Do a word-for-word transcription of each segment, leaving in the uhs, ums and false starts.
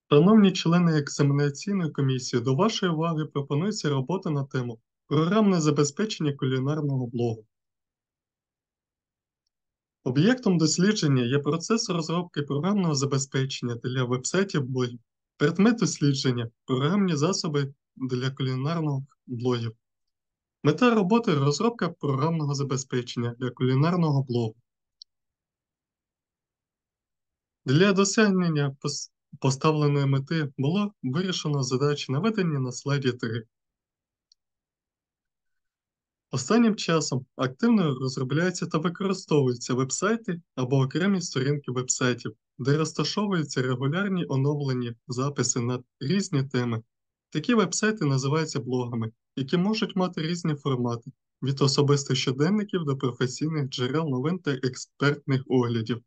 Шановні члени екзаменаційної комісії, до вашої уваги пропонується робота на тему «Програмне забезпечення кулінарного блогу». Об'єктом дослідження є процес розробки програмного забезпечення для вебсайтів блогів, предмет дослідження – програмні засоби для кулінарних блогів. Мета роботи – розробка програмного забезпечення для кулінарного блогу. Для досягнення поставленої мети було вирішено задачі, наведені на слайді три. Останнім часом активно розробляються та використовуються вебсайти або окремі сторінки вебсайтів, де розташовуються регулярні оновлені записи на різні теми. Такі вебсайти називаються блогами, які можуть мати різні формати – від особистих щоденників до професійних джерел новин та експертних оглядів.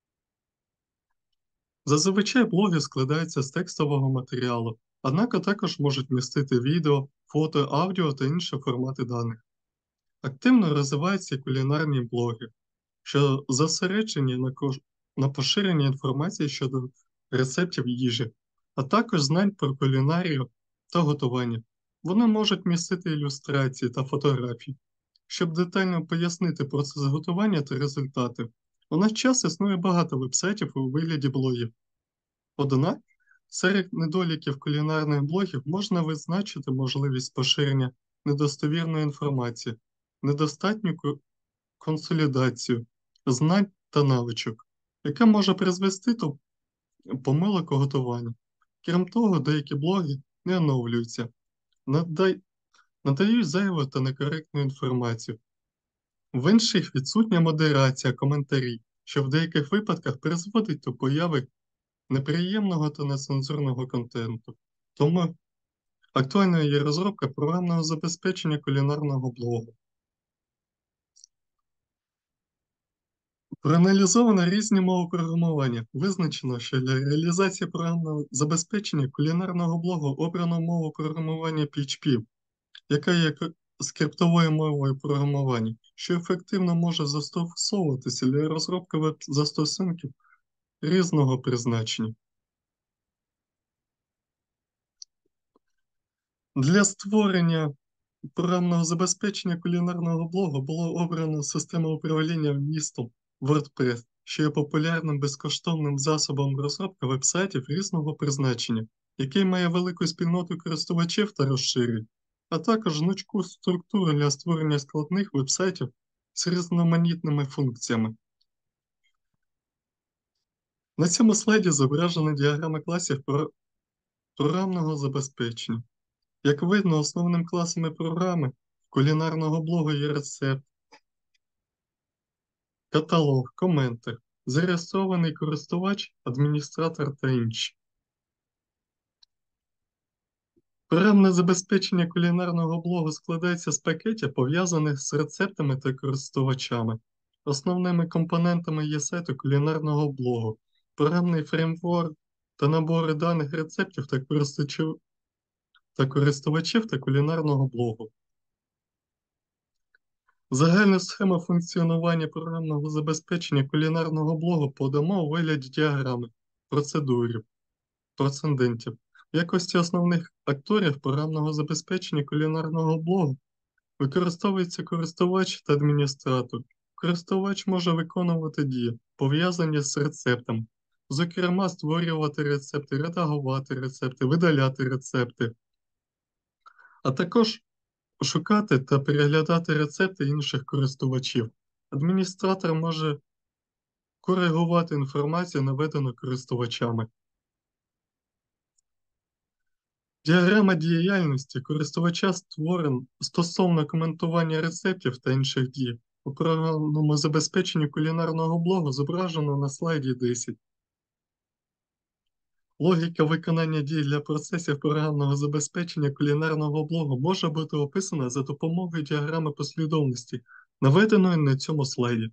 Зазвичай блоги складаються з текстового матеріалу, однак також можуть містити відео, фото, аудіо та інші формати даних. Активно розвиваються кулінарні блоги, що зосереджені на, кош... на поширенні інформації щодо рецептів їжі, а також знань про кулінарію та готування. Вони можуть містити ілюстрації та фотографії, щоб детально пояснити процес готування та результати. У наш час існує багато вебсайтів у вигляді блогів. Однак, серед недоліків кулінарних блогів можна визначити можливість поширення недостовірної інформації, недостатню консолідацію знань та навичок, яка може призвести до помилок у готуванні. Крім того, деякі блоги не оновлюються, надай... надають зайву та некоректну інформацію. В інших відсутня модерація коментарів, що в деяких випадках призводить до появи неприємного та нецензурного контенту. Тому актуальною є розробка програмного забезпечення кулінарного блогу. Проаналізовано різні мови програмування. Визначено, що для реалізації програмного забезпечення кулінарного блогу обрано мову програмування пі ейч пі, яка є скриптовою мовою програмування, що ефективно може застосовуватися для розробки веб-застосунків різного призначення. Для створення програмного забезпечення кулінарного блогу було обрано систему управління вмістом WordPress, що є популярним безкоштовним засобом розробки вебсайтів різного призначення, який має велику спільноту користувачів та розширень, а також гнучку структуру для створення складних вебсайтів з різноманітними функціями. На цьому слайді зображена діаграма класів програмного забезпечення. Як видно, основним класами програми кулінарного блогу є рецепт, каталог, коменти, зареєстрований користувач, адміністратор та інші. Програмне забезпечення кулінарного блогу складається з пакетів, пов'язаних з рецептами та користувачами. Основними компонентами є сайти кулінарного блогу, програмний фреймворк та набори даних рецептів та користувачів та користувачів та кулінарного блогу. Загальна схема функціонування програмного забезпечення кулінарного блогу подамо у вигляді діаграми, процедурів, прецедентів. В якості основних акторів програмного забезпечення кулінарного блогу використовується користувач та адміністратор. Користувач може виконувати дії, пов'язані з рецептами, зокрема створювати рецепти, редагувати рецепти, видаляти рецепти, а також шукати та переглядати рецепти інших користувачів. Адміністратор може коригувати інформацію, наведену користувачами. Діаграма діяльності користувача створена стосовно коментування рецептів та інших дій. У програмному забезпеченні кулінарного блогу зображено на слайді десять. Логіка виконання дій для процесів програмного забезпечення кулінарного блогу може бути описана за допомогою діаграми послідовності, наведеної на цьому слайді.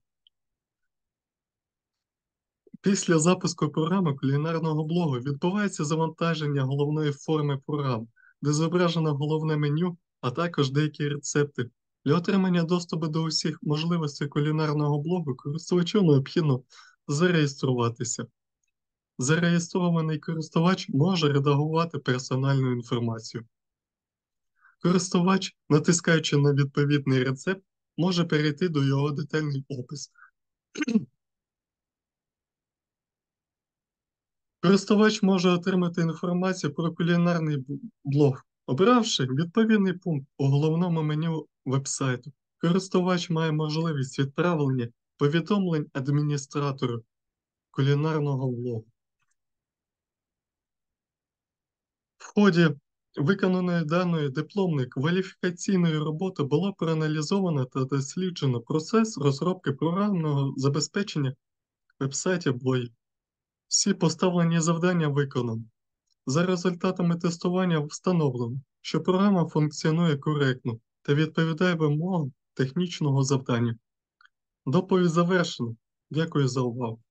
Після запуску програми кулінарного блогу відбувається завантаження головної форми програм, де зображено головне меню, а також деякі рецепти. Для отримання доступу до усіх можливостей кулінарного блогу користувачу необхідно зареєструватися. Зареєстрований користувач може редагувати персональну інформацію. Користувач, натискаючи на відповідний рецепт, може перейти до його детальний опис. Користувач може отримати інформацію про кулінарний блог, обравши відповідний пункт у головному меню вебсайту. Користувач має можливість відправлення повідомлень адміністратору кулінарного блогу. В ході виконаної даної дипломної кваліфікаційної роботи було проаналізовано та досліджено процес розробки програмного забезпечення вебсайтів блогів. Всі поставлені завдання виконано. За результатами тестування встановлено, що програма функціонує коректно та відповідає вимогам технічного завдання. Доповідь завершено. Дякую за увагу.